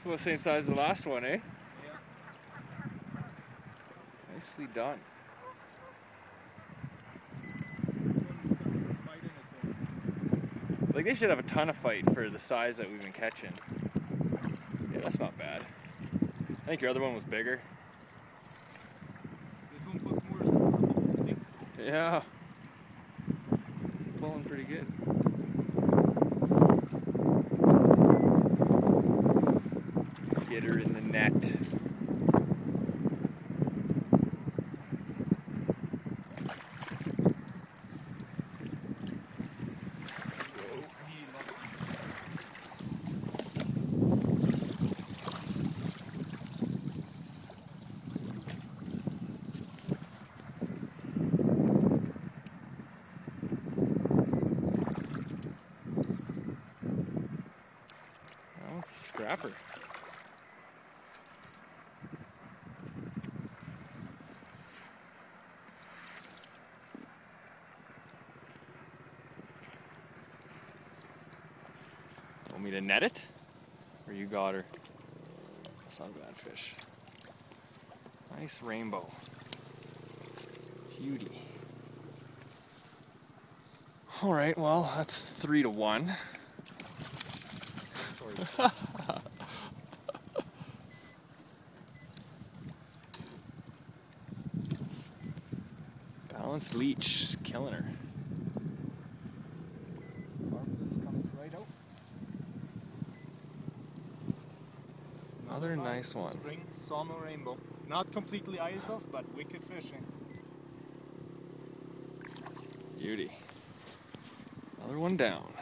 about the same size as the last one, eh? Yeah. Nicely done. This one's got a fight in it though. Like, they should have a ton of fight for the size that we've been catching. Yeah, that's not bad. I think your other one was bigger. This one puts more stuff on the stick. Yeah. Pulling pretty good. Get her in the net. That one's a scrapper. Want me to net it? Or you got her? That's not a bad fish. Nice rainbow. Beauty. Alright, well, that's 3-1. Sorry. Balanced leech, killing her. This comes right out. Another nice one. Spring sawmill rainbow. Not completely ice off, but wicked fishing. Beauty. Another one down.